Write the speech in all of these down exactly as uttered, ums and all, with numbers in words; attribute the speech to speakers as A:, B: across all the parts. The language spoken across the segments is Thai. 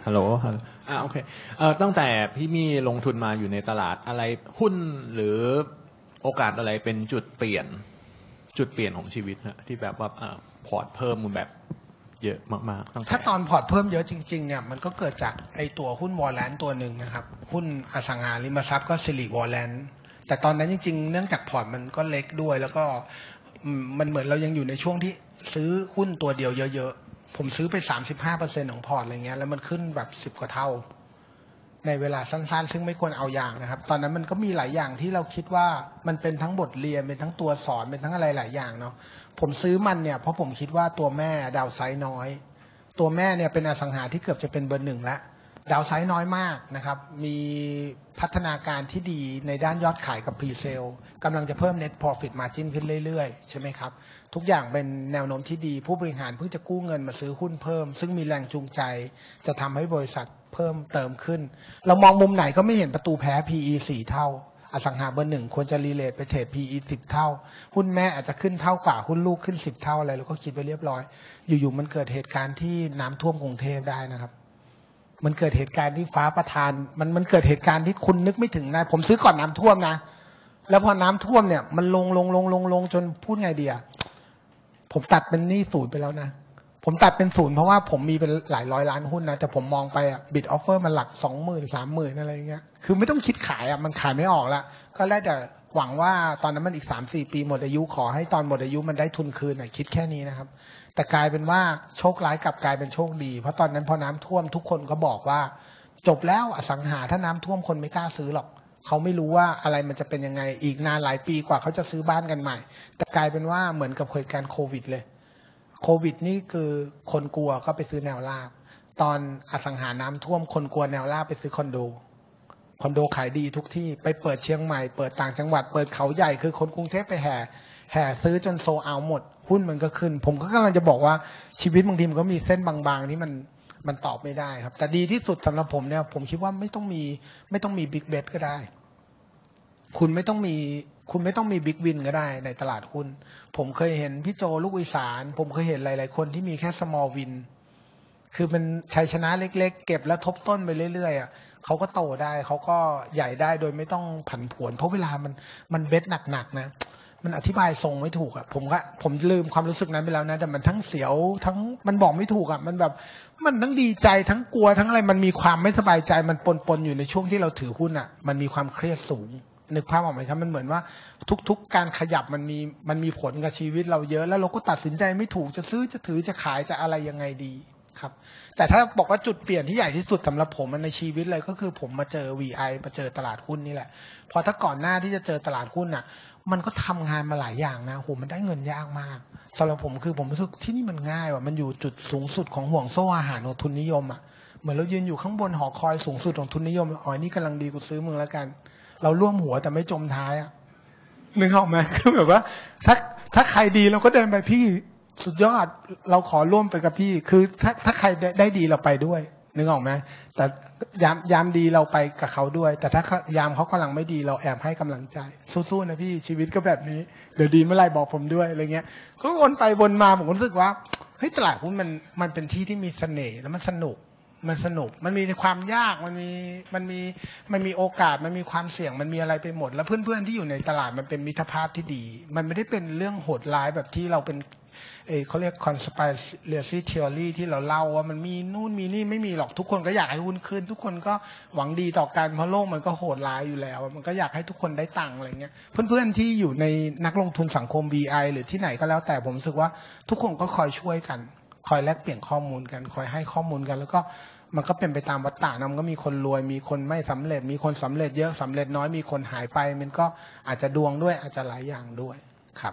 A: ฮัลโหลอ่าโอเคเอ่อตั้งแต่พี่มีลงทุนมาอยู่ในตลาดอะไรหุ้นหรือโอกาสอะไรเป็นจุดเปลี่ยนจุดเปลี่ยนของชีวิตนะที่แบบว่าอ่าพอร์ตเพิ่มมันแบบเยอะมากๆถ้า
B: ตอนพอร์ตเพิ่มเยอะจริงๆเนี่ยมันก็เกิดจากไอตัวหุ้นวอลเลนตัวหนึ่งนะครับหุ้นอสังหาริมทรัพย์ก็สิริวอลเลนแต่ตอนนั้นจริงๆเนื่องจากพอร์ตมันก็เล็กด้วยแล้วก็มันเหมือนเรายังอยู่ในช่วงที่ซื้อหุ้นตัวเดียวเยอะๆผมซื้อไป สามสิบห้าเปอร์เซ็นต์ ของพอร์ตอะไรเงี้ยแล้วมันขึ้นแบบสิบกว่าเท่าในเวลาสั้นๆซึ่งไม่ควรเอาอย่างนะครับตอนนั้นมันก็มีหลายอย่างที่เราคิดว่ามันเป็นทั้งบทเรียนเป็นทั้งตัวสอนเป็นทั้งอะไรหลายอย่างเนาะผมซื้อมันเนี่ยเพราะผมคิดว่าตัวแม่ดาวไซด์น้อยตัวแม่เนี่ยเป็นอสังหาที่เกือบจะเป็นเบอร์หนึ่งแล้วดาวไซด์น้อยมากนะครับมีพัฒนาการที่ดีในด้านยอดขายกับพรีเซลกำลังจะเพิ่ม Net Profit Margin ขึ้นเรื่อยๆใช่ไหมครับทุกอย่างเป็นแนวโน้มที่ดีผู้บริหารเพิ่งจะกู้เงินมาซื้อหุ้นเพิ่มซึ่งมีแรงจูงใจจะทำให้บริษัทเพิ่มเติมขึ้นเรามองมุมไหนก็ไม่เห็นประตูแพ้ พี อี สี่เท่าอสังหาเบอร์หนึ่งควรจะรีเลทไปเทรด พี อี สิบเท่าหุ้นแม่อาจจะขึ้นเท่ากว่าหุ้นลูกขึ้นสิบเท่าอะไรเราก็คิดไปเรียบร้อยอยู่ๆมันเกิดเหตุการณ์ที่น้ำท่วมกรุงเทพได้นะครับมันเกิดเหตุการณ์ที่ฟ้าประทานมันมันเกิดเหตุการณ์ที่คุณนึกไม่ถึงนะผมซื้อก่อนน้ำท่วมนะแล้วพอน้ำท่วมเนี่ยมันลงลงลงลงลงจนพูดไงดีอะผมตัดเป็นหนี้ศูนย์ไปแล้วนะผมตัดเป็นศูนย์เพราะว่าผมมีเป็นหลายร้อยล้านหุ้นนะแต่ผมมองไปอ่ะบิดออฟเฟอร์มันหลักสองหมื่นสามหมื่นอะไรเงี้ยคือไม่ต้องคิดขายอ่ะมันขายไม่ออกละก็แล้วแต่หวังว่าตอนนั้นมันอีกสามสี่ปีหมดอายุขอให้ตอนหมดอายุมันได้ทุนคืนอ่ะคิดแค่นี้นะครับแต่กลายเป็นว่าโชคร้ายกลับกลายเป็นโชคดีเพราะตอนนั้นพอน้ำท่วมทุกคนก็บอกว่าจบแล้วอสังหาถ้าน้ำท่วมคนไม่กล้าซื้อหรอกเขาไม่รู้ว่าอะไรมันจะเป็นยังไงอีกนานหลายปีกว่าเขาจะซื้อบ้านกันใหม่แต่กลายเป็นว่าเหมือนกับเหตุการณ์โควิดเลยโควิดนี่คือคนกลัวก็ไปซื้อแนวราบตอนอสังหาน้ำท่วมคนกลัวแนวราบไปซื้อคอนโดคอนโดขายดีทุกที่ไปเปิดเชียงใหม่เปิดต่างจังหวัดเปิดเขาใหญ่คือคนกรุงเทพไปแห่แห่ซื้อจนโซเอาหมดหุ้นมันก็ขึ้นผมก็กำลังจะบอกว่าชีวิตบางทีมันก็มีเส้นบางๆที่มันมันตอบไม่ได้ครับแต่ดีที่สุดสำหรับผมเนี่ยผมคิดว่าไม่ต้องมีไม่ต้องมีบิ๊กเบทก็ได้คุณไม่ต้องมีคุณไม่ต้องมีบิ๊กวินก็ได้ในตลาดหุ้นผมเคยเห็นพี่โจลูกอีสานผมเคยเห็นหลายๆคนที่มีแค่ small win คือมันชัยชนะเล็กๆเก็บแล้วทบต้นไปเรื่อยๆอ่ะเขาก็โตได้เขาก็ใหญ่ได้โดยไม่ต้องผันผวนเพราะเวลามันมันเบ็ดหนักๆนะมันอธิบายทรงไม่ถูกอ่ะผมก็ผมลืมความรู้สึกนั้นไปแล้วนะแต่มันทั้งเสียวทั้งมันบอกไม่ถูกอ่ะมันแบบมันทั้งดีใจทั้งกลัวทั้งอะไรมันมีความไม่สบายใจมันปนๆอยู่ในช่วงที่เราถือหุ้นอ่ะมันมีความเครียดสูงนึกภาพออกไหมครับมันเหมือนว่าทุกๆการขยับมันมีมันมีผลกับชีวิตเราเยอะแล้วเราก็ตัดสินใจไม่ถูกจะซื้อจะถือจะขายจะอะไรยังไงดีครับแต่ถ้าบอกว่าจุดเปลี่ยนที่ใหญ่ที่สุดสำหรับผมในชีวิตเลยก็คือผมมาเจอ วี ไอ มาเจอตลาดหุ้นนี่แหละพอถ้าก่อนหน้าที่จะเจอตลาดหุ้นอ่ะมันก็ทำงานมาหลายอย่างนะโหมันได้เงินยากมากสำหรับผมคือผมรู้สึกที่นี่มันง่ายว่ะมันอยู่จุดสูงสุดของห่วงโซ่อาหารของทุนนิยมอ่ะเหมือนเรายืนอยู่ข้างบนหอคอยสูงสุดของทุนนิยมอ๋อนี่กำลังดีกูซื้อมึงแล้วกันเราร่วมหัวแต่ไม่จมท้ายอ่ะนึกออกไหมคือแบบว่าถ้าถ้าใครดีเราก็เดินไปพี่สุดยอดเราขอร่วมไปกับพี่คือถ้าถ้าใครได้ดีเราไปด้วยนึกออกไหมแต่ยามยามดีเราไปกับเขาด้วยแต่ถ้ายามเขากำลังไม่ดีเราแอบให้กำลังใจสู้ๆนะพี่ชีวิตก็แบบนี้เดี๋ยวดีเมื่อไรบอกผมด้วยอะไรเงี้ยก็วนไปวนมาผมรู้สึกว่าเฮ้ยตลาดหุ้นมันมันเป็นที่ที่มีเสน่ห์แล้วมันสนุกมันสนุกมันมีความยากมันมีมันมีมันมีโอกาสมันมีความเสี่ยงมันมีอะไรไปหมดแล้วเพื่อนๆที่อยู่ในตลาดมันเป็นมิตรภาพที่ดีมันไม่ได้เป็นเรื่องโหดร้ายแบบที่เราเป็นเออเขาเรียก conspiracy theory ที่เราเล่าว่ามันมีนู่นมีนี่ไม่มีหรอกทุกคนก็อยากให้หุ้นขึ้นทุกคนก็หวังดีต่อกันเพราะโลกมันก็โหดร้ายอยู่แล้วมันก็อยากให้ทุกคนได้ตังค์อะไรเงี้ยเพื่อนๆที่อยู่ในนักลงทุนสังคม วี ไอ หรือที่ไหนก็แล้วแต่ผมรู้สึกว่าทุกคนก็คอยช่วยกันคอยแลกเปลี่ยนข้อมูลกันคอยให้ข้อมูลกันแล้วก็มันก็เป็นไปตามวัฏฏะนะมันก็มีคนรวยมีคนไม่สำเร็จมีคนสำเร็จเยอะสำเร็จน้อยมีคนหายไปมันก็อาจจะดวงด้วยอาจจะหลายอย่างด้วยครับ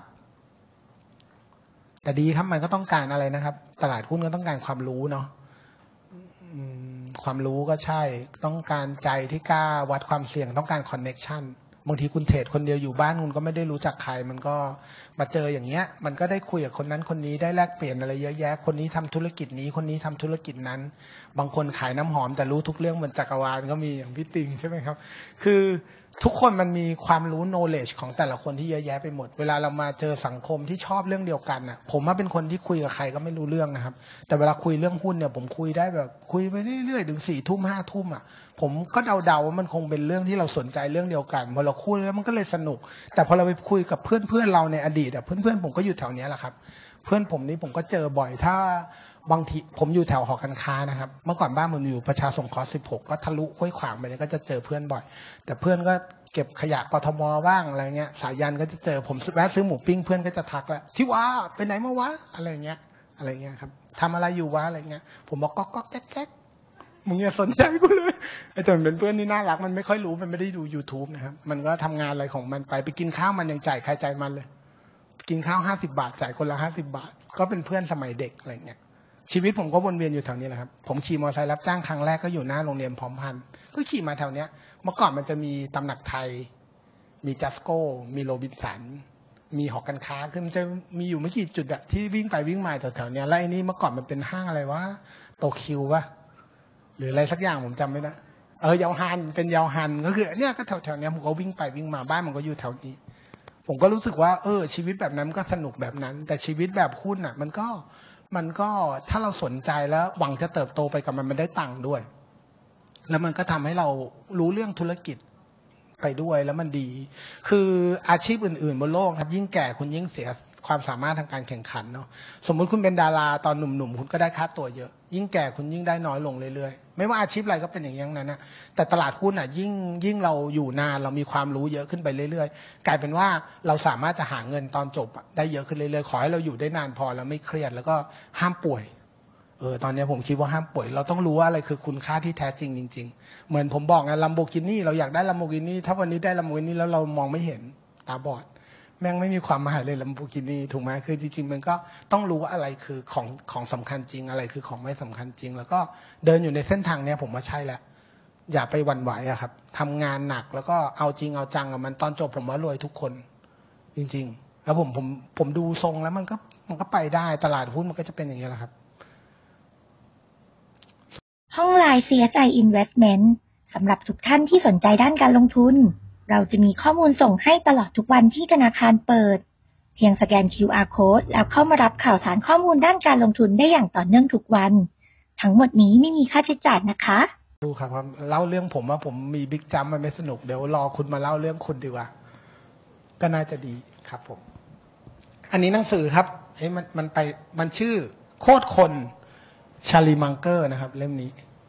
B: แต่ดีครับมันก็ต้องการอะไรนะครับตลาดหุ้นก็ต้องการความรู้เนาะความรู้ก็ใช่ต้องการใจที่กล้าวัดความเสี่ยงต้องการคอนเน็กชันบางทีคุณเทรดคนเดียวอยู่บ้านคุณก็ไม่ได้รู้จักใครมันก็มาเจออย่างเงี้ยมันก็ได้คุยกับคนนั้นคนนี้ได้แลกเปลี่ยนอะไรเยอะแยะคนนี้ทำธุรกิจนี้คนนี้ทำธุรกิจนั้นบางคนขายน้ำหอมแต่รู้ทุกเรื่องเหมือนจักรวาลก็มีอย่างพี่ติงใช่ไหมครับคือทุกคนมันมีความรู้ knowledge ของแต่ละคนที่เยอะแยะไปหมดเวลาเรามาเจอสังคมที่ชอบเรื่องเดียวกันน่ะผมว่าเป็นคนที่คุยกับใครก็ไม่รู้เรื่องนะครับแต่เวลาคุยเรื่องหุ้นเนี่ยผมคุยได้แบบคุยไปเรื่อยๆถึงสี่ทุ่มห้าทุ่มอ่ะผมก็เดาๆว่ามันคงเป็นเรื่องที่เราสนใจเรื่องเดียวกันพอเราคุยแล้วมันก็เลยสนุกแต่พอเราไปคุยกับเพื่อนๆเราในอดีตอ่ะเพื่อนๆผมก็อยู่แถวนี้แหละครับเพื่อนผมนี่ผมก็เจอบ่อยถ้าบางทีผมอยู่แถวหอการค้านะครับเมื่อก่อนบ้านผมอยู่ประชาสงเคราะห์สิบหกก็ทะลุห้วยขวางไปเนี่ยก็จะเจอเพื่อนบ่อยแต่เพื่อนก็เก็บขยะกทมบ้างอะไรเงี้ยสายันก็จะเจอผมแวะซื้อหมูปิ้งเพื่อนก็จะทักแล้วที่ว่าไปไหนมาวะอะไรเงี้ยอะไรเงี้ยครับทำอะไรอยู่วะอะไรเงี้ยผมบอกก๊อกก๊อกแก๊กแก๊กมึงอย่าสนใจกูเลยไอ้แต่มันเป็นเพื่อนที่น่ารักมันไม่ค่อยรู้มันไม่ได้ดู YouTube นะครับมันก็ทำงานอะไรของมันไปไปกินข้าวมันยังจ่ายใครจ่ายมันเลยกินข้าวห้าสิบบาทจ่ายคนละห้าสิบบาทก็เป็นเพื่อนสมัยเด็กอะไรเงี้ยชีวิตผมก็วนเวียนอยู่แถวนี้แหละครับผมขี่มอเตอร์ไซค์รับจ้างครั้งแรกก็อยู่หน้าโรงเรียนพร้อมพันธุ์ก็ขี่มาแถวเนี้ยเมื่อก่อนมันจะมีตำหนักไทยมีจัสโก้มีโรบินสันมีหอการค้าคือมันจะมีอยู่ไม่กี่จุดอะที่วิ่งไปวิ่งมาแถวๆเนี้ยแล้วไอ้นี่เมื่อก่อนมันเป็นห้างอะไรวะโตคิววะหรืออะไรสักอย่างผมจำไม่ได้เออยาวฮันเป็นยาวฮันก็คือเนี่ยก็แถวๆเนี้ยผมก็วิ่งไปวิ่งมาบ้านมันก็อยู่แถวนี้ผมก็รู้สึกว่าเออชีวิตแบบนั้นก็สนุกแบบนั้นแต่ชีวิตแบบหุ้นอะมันก็มันก็ถ้าเราสนใจแล้วหวังจะเติบโตไปกับมันมันได้ตังค์ด้วยแล้วมันก็ทำให้เรารู้เรื่องธุรกิจไปด้วยแล้วมันดี คืออาชีพอื่นๆบนโลกครับยิ่งแก่คุณยิ่งเสียความสามารถทางการแข่งขันเนาะสมมุติคุณเป็นดาราตอนหนุ่มๆคุณก็ได้ค่าตัวเยอะยิ่งแก่คุณยิ่งได้น้อยลงเรื่อยๆไม่ว่าอาชีพอะไรก็เป็นอย่างนั้นนะแต่ตลาดหุ้นอ่ะยิ่งยิ่งเราอยู่นานเรามีความรู้เยอะขึ้นไปเรื่อยๆกลายเป็นว่าเราสามารถจะหาเงินตอนจบได้เยอะขึ้นเรื่อยๆขอให้เราอยู่ได้นานพอแล้วไม่เครียดแล้วก็ห้ามป่วยเออตอนนี้ผมคิดว่าห้ามป่วยเราต้องรู้ว่าอะไรคือคุณค่าที่แท้จริงจริงๆเหมือนผมบอกไงลัมโบกินี่เราอยากได้ลัมโบกินี่ถ้าวันนี้ได้ลัมโบกินี่แล้วเรามองไม่เห็นตาบอดแม่งไม่มีความหมายเลยลัมโบกินี่ถูกไหมคือจริงๆมันก็ต้องรู้ว่าอะไรคือของของสำคัญจริงอะไรคือของไม่สำคัญจริงแล้วก็เดินอยู่ในเส้นทางเนี้ยผมว่าใช่แล้วอย่าไปหวั่นไหวอะครับทำงานหนักแล้วก็เอาจริงเอาจังกับมันตอนจบผมว่ารวยทุกคนจริงๆแล้วผมผมผมดูทรงแล้วมันก็มันก็ไปได้ตลาดหุ้นมันก็จะเป็นอย่างนี้แหละครับ
C: ห้องไลน์ ซี เอส ไอ Investment สำหรับทุกท่านที่สนใจด้านการลงทุนเราจะมีข้อมูลส่งให้ตลอดทุกวันที่ธนาคารเปิดเพียงสแกน คิว อาร์ Code แล้วเข้ามารับข่าวสารข้อมูลด้านการลงทุนได้อย่างต่อเนื่องทุกวันทั้งหมดนี้ไม่มีค่าใช้จ่ายนะคะ
B: ดูครับเล่าเรื่องผมว่าผมมีบิ๊กจัมมันไม่สนุกเดี๋ยวรอคุณมาเล่าเรื่องคุณดีกว่าก็น่าจะดีครับผมอันนี้หนังสือครับเฮ้ยมันมันไปมันชื่อโคตรคนชาลีมังเกอร์นะครับเล่มนี้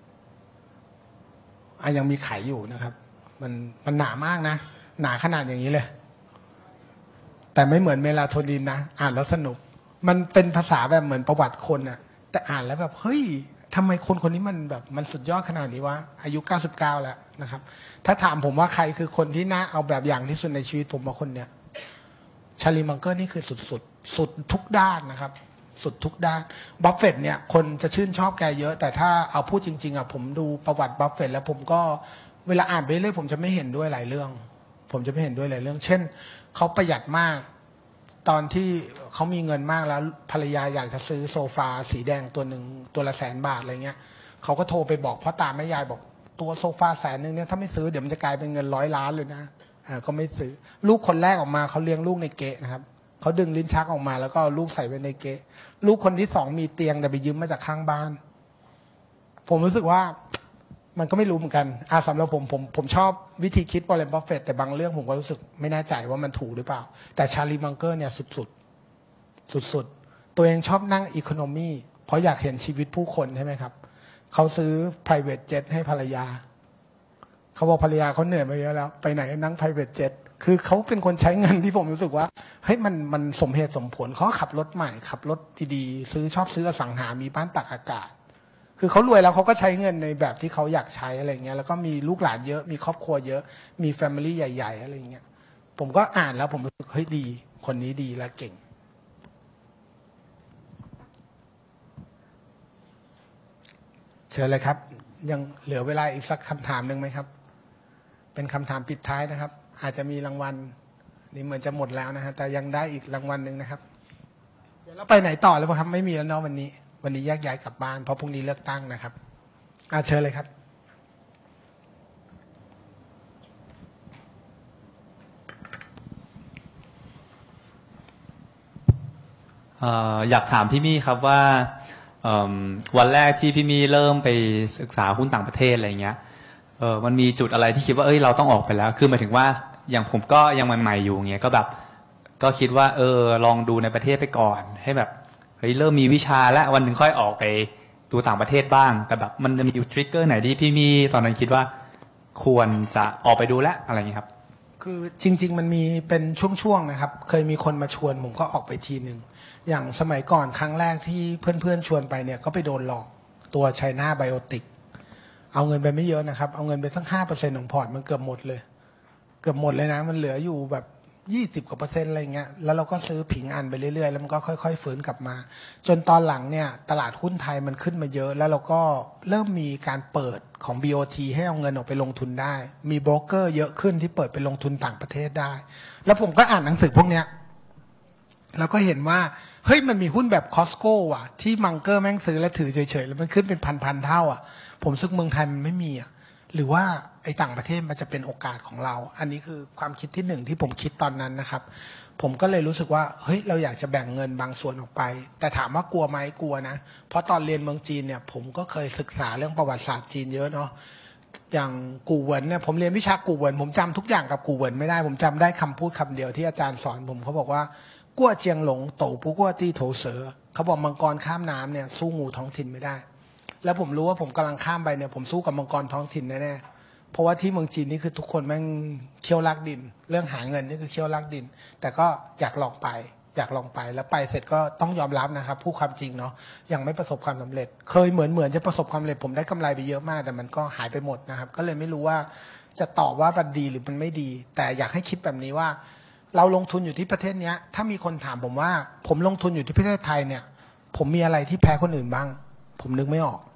B: อ่ะยังมีขายอยู่นะครับมันมันหนามากนะหนาขนาดอย่างนี้เลยแต่ไม่เหมือนเมลาโทนินนะอ่านแล้วสนุกมันเป็นภาษาแบบเหมือนประวัติคนอะแต่อ่านแล้วแบบเฮ้ยทำไมคนคนนี้มันแบบมันสุดยอดขนาดนี้วะอายุเก้าสิบเก้าแล้วนะครับถ้าถามผมว่าใครคือคนที่น่าเอาแบบอย่างที่สุดในชีวิตผมว่าคนเนี้ยชาลีมังเกอร์นี่คือสุดสุดสุดทุกด้านนะครับสุดทุกด้านบัฟเฟตต์เนี่ยคนจะชื่นชอบแกเยอะแต่ถ้าเอาพูดจริงๆอ่ะผมดูประวัติบัฟเฟตต์แล้วผมก็เวลาอ่านไปเรื่อยผมจะไม่เห็นด้วยหลายเรื่องผมจะไม่เห็นด้วยหลายเรื่องเช่นเขาประหยัดมากตอนที่เขามีเงินมากแล้วภรรยาอยากจะซื้อโซฟาสีแดงตัวหนึ่งตัวละแสนบาทอะไรเงี้ยเขาก็โทรไปบอกพ่อตาแม่ยายบอกตัวโซฟาแสนนึงเนี่ยถ้าไม่ซื้อเดี๋ยวมันจะกลายเป็นเงินร้อยล้านเลยนะอ่าก็ไม่ซื้อลูกคนแรกออกมาเขาเลี้ยงลูกในเกะนะครับเขาดึงลิ้นชักออกมาแล้วก็ลูกใส่ไว้ในเกะลูกคนที่สองมีเตียงแต่ไปยืมมาจากข้างบ้านผมรู้สึกว่ามันก็ไม่รู้เหมือนกันอาสำหรับผมผมผมชอบวิธีคิดวอร์เรน บัฟเฟตต์แต่บางเรื่องผมก็รู้สึกไม่แน่ใจว่ามันถูกหรือเปล่าแต่ชาลีมังเกอร์เนี่ยสุดๆสุดๆตัวเองชอบนั่งอีโคโนมีเพราะอยากเห็นชีวิตผู้คนใช่ไหมครับเขาซื้อ private jet ให้ภรรยาเขาบอกภรรยาเขาเหนื่อยมาเยอะแล้วไปไหนนั่ง private jet คือเขาเป็นคนใช้เงินที่ผมรู้สึกว่าเฮ้ยมันมันสมเหตุสมผลเขาขับรถใหม่ขับรถดีๆซื้อชอบซื้ออสังหามีบ้านตากอากาศคือเขารวยแล้วเขาก็ใช้เงินในแบบที่เขาอยากใช้อะไรเงี้ยแล้วก็มีลูกหลานเยอะมีครอบครัวเยอะมีแฟมิลี่ใหญ่ๆอะไรเงี้ยผมก็อ่านแล้วผมรู้สึกเฮ้ยดีคนนี้ดีและเก่งเชิญเลยครับยังเหลือเวลาอีกสักคำถามหนึ่งไหมครับเป็นคำถามปิดท้ายนะครับอาจจะมีรางวัลนี่เหมือนจะหมดแล้วนะฮะแต่ยังได้อีกรางวัลหนึ่งนะครับเดี๋ยวเราไปไหนต่อแล้วครับไม่มีแล้วเนาะวันนี้วันนี้แยกย้ายกลับบ้านเพราะพรุ่งนี้เลือกตั้งนะครับอาเชิญเลยครับ
D: อยากถามพี่มี่ครับว่าวันแรกที่พี่มี่เริ่มไปศึกษาหุ้นต่างประเทศอะไรเงี้ยเออมันมีจุดอะไรที่คิดว่าเอ้ยเราต้องออกไปแล้วคือหมายถึงว่าอย่างผมก็ยังใหม่ๆอยู่เงี้ยก็แบบก็คิดว่าเออลองดูในประเทศไปก่อนให้แบบเฮ้ยเริ่มมีวิชาแล้ววันหนึ่งค่อยออกไปดูต่างประเทศบ้างแต่แบบมันจะมีทริกเกอร์ไหนที่พี่มี่ตอนนั้นคิดว่าควรจะออกไปดูแลอะไรเงี้ยครับ
B: คือจริงๆมันมีเป็นช่วงๆนะครับเคยมีคนมาชวนผมก็ออกไปทีหนึ่งอย่างสมัยก่อนครั้งแรกที่เพื่อนๆชวนไปเนี่ยก็ไปโดนหลอกตัวไชน่าไบโอติกเอาเงินไปไม่เยอะนะครับเอาเงินไปสักห้าเปอร์เซ็นต์ของพอร์ตมันเกือบหมดเลยเกือบหมดเลยนะมันเหลืออยู่แบบยี่สิบกว่าเปอร์เซ็นต์อะไรเงี้ยแล้วเราก็ซื้อผิงอันไปเรื่อยๆแล้วมันก็ค่อยๆฟื้นกลับมาจนตอนหลังเนี่ยตลาดหุ้นไทยมันขึ้นมาเยอะแล้วเราก็เริ่มมีการเปิดของ บี โอ ที ให้เอาเงินออกไปลงทุนได้มีโบรกเกอร์เยอะขึ้นที่เปิดไปลงทุนต่างประเทศได้แล้วผมก็อ่านหนังสือพวกเนี้ยแล้วก็เห็นว่าเฮ้ยมันมีหุ้นแบบคอสโก้ว่ะที่มังเกอร์แม่งซื้อแล้วถือเฉยๆแล้วมันขึ้นเป็นพันๆเท่าอ่ะผมซึกเมืองไทยมันไม่มีอ่ะหรือว่าไอ้ต่างประเทศมันจะเป็นโอกาสของเราอันนี้คือความคิดที่หนึ่งที่ผมคิดตอนนั้นนะครับผมก็เลยรู้สึกว่าเฮ้ยเราอยากจะแบ่งเงินบางส่วนออกไปแต่ถามว่ากลัวไหมกลัวนะเพราะตอนเรียนเมืองจีนเนี่ยผมก็เคยศึกษาเรื่องประวัติศาสตร์จีนเยอะเนาะอย่างกู่เหวินเนี่ยผมเรียนวิชากู่เหวินผมจำทุกอย่างกับกู่เหวินไม่ได้ผมจำได้คำพูดคำเดียวที่อาจารย์สอนผมเขาบอกว่ากั้วเจียงหลงโตปูกั้วตี้โถเสือเขาบอกมังกรข้ามน้ำเนี่ยสู้งูท้องถิ่นไม่ได้แล้วผมรู้ว่าผมกำลังข้ามไปเนี่ยผมสู้กับมังกรท้องถิ่นแน่ๆเพราะว่าที่เมืองจีนนี่คือทุกคนแม่งเคี่ยวลากดินเรื่องหาเงินนี่คือเคี่ยวลากดินแต่ก็อยากลองไปอยากลองไปแล้วไปเสร็จก็ต้องยอมรับนะครับพูดความจริงเนาะยังไม่ประสบความสำเร็จเคยเหมือนเหมือนจะประสบความสำเร็จผมได้กำไรไปเยอะมากแต่มันก็หายไปหมดนะครับก็เลยไม่รู้ว่าจะตอบว่ามันดีหรือมันไม่ดีแต่อยากให้คิดแบบนี้ว่าเราลงทุนอยู่ที่ประเทศนี้ถ้ามีคนถามผมว่าผมลงทุนอยู่ที่ประเทศไทยเนี่ยผมมีอะไรที่แพ้คนอื่นบ้างผมนึกไม่ออก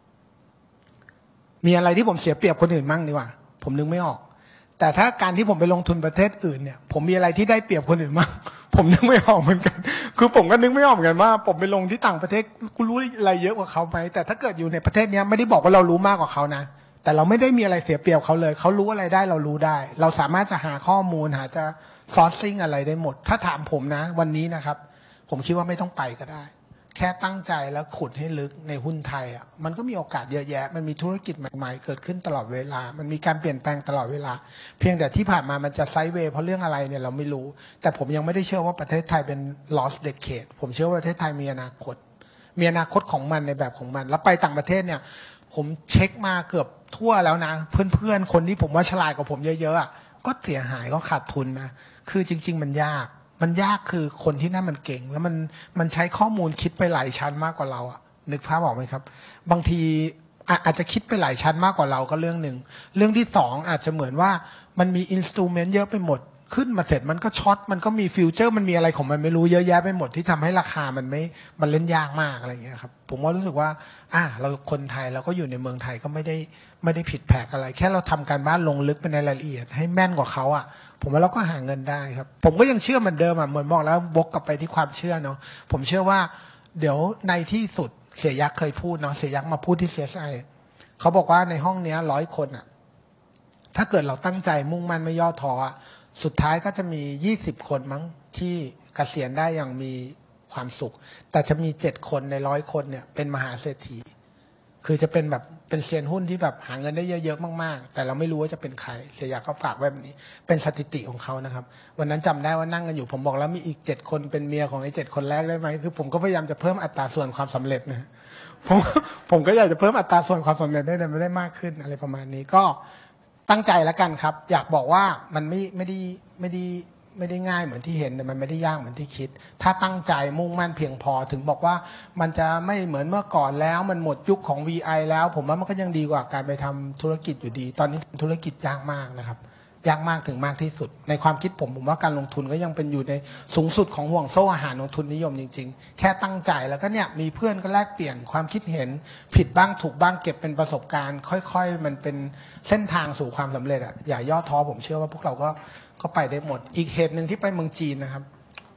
B: มีอะไรที่ผมเสียเปรียบคนอื่นบ้างดีกว่าผมนึกไม่ออกแต่ถ้าการที่ผมไปลงทุนประเทศอื่นเนี่ยผมมีอะไรที่ได้เปรียบคนอื่นบ้างผมนึกไม่ออกเหมือนกันคือผมก็นึกไม่ออกเหมือนกันว่าผมไปลงที่ต่างประเทศกูรู้อะไรเยอะกว่าเขาไหมแต่ถ้าเกิดอยู่ในประเทศนี้ไม่ได้บอกว่าเรารู้มากกว่าเขานะแต่เราไม่ได้มีอะไรเสียเปรียบเขาเลยเขารู้อะไรได้เรารู้ได้เราสามารถจะหาข้อมูลหาจะซอร์ซิ่งอะไรได้หมดถ้าถามผมนะวันนี้นะครับผมคิดว่าไม่ต้องไปก็ได้แค่ตั้งใจแล้วขุดให้ลึกในหุ้นไทยอ่ะมันก็มีโอกาสเยอะแยะมันมีธุรกิจใหม่ๆเกิดขึ้นตลอดเวลามันมีการเปลี่ยนแปลงตลอดเวลาเพียงแต่ที่ผ่านมามันจะไซด์เวย์เพราะเรื่องอะไรเนี่ยเราไม่รู้แต่ผมยังไม่ได้เชื่อว่าประเทศไทยเป็น lost decade ผมเชื่อว่าประเทศไทยมีอนาคตมีอนาคตของมันในแบบของมันแล้วไปต่างประเทศเนี่ยผมเช็คมาเกือบทั่วแล้วนะเพื่อนๆคนที่ผมว่าฉลาดกว่าผมเยอะๆอ่ะก็เสียหายก็ขาดทุนนะคือจริงๆมันยากมันยากคือคนที่นั่นมันเก่งแล้วมันมันใช้ข้อมูลคิดไปหลายชั้นมากกว่าเราอะนึกภาพออกไหมครับบางทีอาจจะคิดไปหลายชั้นมากกว่าเราก็เรื่องหนึ่งเรื่องที่สองอาจจะเหมือนว่ามันมีอินสตูเมนต์เยอะไปหมดขึ้นมาเสร็จมันก็ช็อตมันก็มีฟิวเจอร์มันมีอะไรของมันไม่รู้เยอะแยะไปหมดที่ทำให้ราคามันไม่มันเล่นยากมากอะไรอย่างเงี้ยครับผมว่ารู้สึกว่าอ่ะเราคนไทยเราก็อยู่ในเมืองไทยก็ไม่ได้ไม่ได้ผิดแผกอะไรแค่เราทำการบ้านลงลึกไปในรายละเอียดให้แม่นกว่าเขาอะผมว่าเราก็หาเงินได้ครับผมก็ยังเชื่อเหมือนเดิมอ่ะเหมือนบอกแล้วบกกลับไปที่ความเชื่อเนาะผมเชื่อว่าเดี๋ยวในที่สุดเสียยักษ์เคยพูดเนาะเสียยักษ์มาพูดที่ ซี เอส ไอ เขาบอกว่าในห้องเนี้ยร้อยคนอ่ะถ้าเกิดเราตั้งใจมุ่งมั่นไม่ย่อท้อสุดท้ายก็จะมียี่สิบคนมั้งที่เกษียณได้อย่างมีความสุขแต่จะมีเจ็ดคนในร้อยคนเนี่ยเป็นมหาเศรษฐีคือจะเป็นแบบเป็นเซียนหุ้นที่แบบหาเงินได้เยอะๆมากๆแต่เราไม่รู้ว่าจะเป็นใครเสียอยากเขาฝากไว้แบบนี้เป็นสถิติของเขานะครับวันนั้นจำได้ว่านั่งกันอยู่ผมบอกแล้วมีอีกเจ็ดคนเป็นเมียของไอ้เจ็ดคนแรกได้ไหมคือผมก็พยายามจะเพิ่มอัตราส่วนความสำเร็จนะผมผมก็อยากจะเพิ่มอัตราส่วนความสำเร็จได้ไม่ได้มากขึ้นอะไรประมาณนี้ก็ตั้งใจแล้วกันครับอยากบอกว่ามันไม่ไม่ได้ไม่ได้ไม่ได้ง่ายเหมือนที่เห็นแต่มันไม่ได้ยากเหมือนที่คิดถ้าตั้งใจมุ่งมั่นเพียงพอถึงบอกว่ามันจะไม่เหมือนเมื่อก่อนแล้วมันหมดยุคของ วี ไอ แล้วผมว่ามันก็ยังดีกว่าการไปทำธุรกิจอยู่ดีตอนนี้ธุรกิจยากมากนะครับยากมากถึงมากที่สุดในความคิดผมผมว่าการลงทุนก็ยังเป็นอยู่ในสูงสุดของห่วงโซ่อาหารของทุนนิยมจริงๆแค่ตั้งใจแล้วก็เนี่ยมีเพื่อนก็แลกเปลี่ยนความคิดเห็นผิดบ้างถูกบ้างเก็บเป็นประสบการณ์ค่อยๆมันเป็นเส้นทางสู่ความสำเร็จอ่ะอย่าย่อท้อผมเชื่อว่าพวกเราก็ก็ไปได้หมดอีกเหตุหนึ่งที่ไปเมืองจีนนะครับ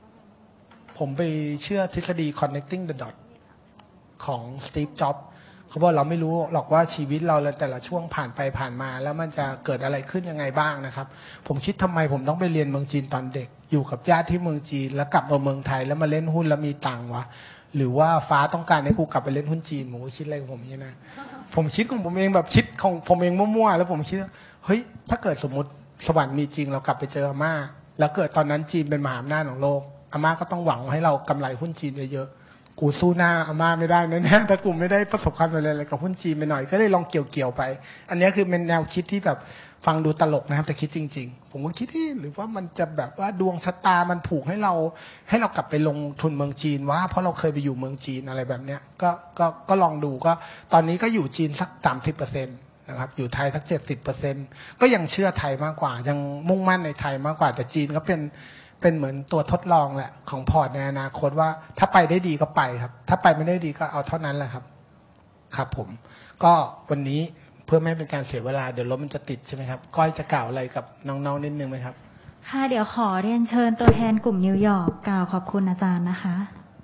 B: ผมไปเชื่อทฤษฎี connecting the dot ของ Steve Jobs เขาบอกเราไม่รู้หรอกว่าชีวิตเราแต่ละช่วงผ่านไปผ่านมาแล้วมันจะเกิดอะไรขึ้นยังไงบ้างนะครับผมคิดทำไมผมต้องไปเรียนเมืองจีนตอนเด็กอยู่กับญาติที่เมืองจีนแล้วกลับมาเมืองไทยแล้วมาเล่นหุ้นแล้วมีตังค์วะหรือว่าฟ้าต้องการให้กูกลับไปเล่นหุ้นจีนผมก็คิดอะไรของผมอย่างนี้นะผมคิดของผมเองแบบคิดของผมเองมั่วๆแล้วผมคิดเฮ้ยถ้าเกิดสมมติสวรรค์มีจริงเรากลับไปเจออาม่าแล้วเกิดตอนนั้นจีนเป็นมหาอำนาจของโลกอาม่าก็ต้องหวังให้เรากำไรหุ้นจีนเยอะๆกูสู้หน้าอาม่าไม่ได้แน่ๆถ้ากูไม่ได้ประสบความสำเร็จอะไรกับหุ้นจีนไปหน่อยก็เลยลองเกี่ยวๆไปอันนี้คือเป็นแนวคิดที่แบบฟังดูตลกนะครับแต่คิดจริงๆผมก็คิดที่หรือว่ามันจะแบบว่าดวงชะตามันผูกให้เราให้เรากลับไปลงทุนเมืองจีนว่าเพราะเราเคยไปอยู่เมืองจีนอะไรแบบเนี้ยก็ก็ก็ลองดูก็ตอนนี้ก็อยู่จีนสักสามสิบเปอร์เซ็นต์นะครับอยู่ไทยสักเจ็ดสิบเปอร์เซ็นต์ก็ยังเชื่อไทยมากกว่ายังมุ่งมั่นในไทยมากกว่าแต่จีนก็เป็นเป็นเหมือนตัวทดลองแหละของพอร์ตในอนาคตว่าถ้าไปได้ดีก็ไปครับถ้าไปไม่ได้ดีก็เอาเท่านั้นแหละครับครับผมก็วันนี้เพื่อไม่ให้เป็นการเสียเวลาเดี๋ยวรถมันจะติดใช่ไหมครับก้อยจะกล่าวอะไรกับน้องๆนิดนึงไหมครับ
E: ค่ะเดี๋ยวขอเรียนเชิญตัวแทนกลุ่มนิวยอร์กกล่าวขอบคุณอาจารย์นะคะ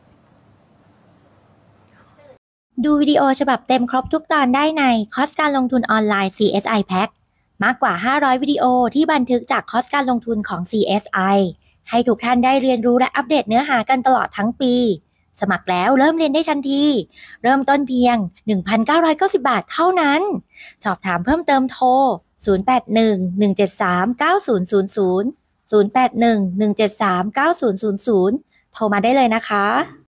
C: ดูวิดีโอฉบับเต็มครบทุกตอนได้ในคอร์สการลงทุนออนไลน์ ซี เอส ไอ Pack มากกว่าห้าร้อยวิดีโอที่บันทึกจากคอร์สการลงทุนของ ซี เอส ไอ ให้ทุกท่านได้เรียนรู้และอัปเดตเนื้อหากันตลอดทั้งปีสมัครแล้วเริ่มเรียนได้ทันทีเริ่มต้นเพียง หนึ่งพันเก้าร้อยเก้าสิบ บาทเท่านั้นสอบถามเพิ่มเติมโทรศูนย์ แปด หนึ่ง หนึ่ง เจ็ด สาม เก้า ศูนย์ ศูนย์ ศูนย์ ศูนย์ แปด หนึ่ง หนึ่ง เจ็ด สาม เก้า ศูนย์ ศูนย์ ศูนย์โทรมาได้เลยนะคะ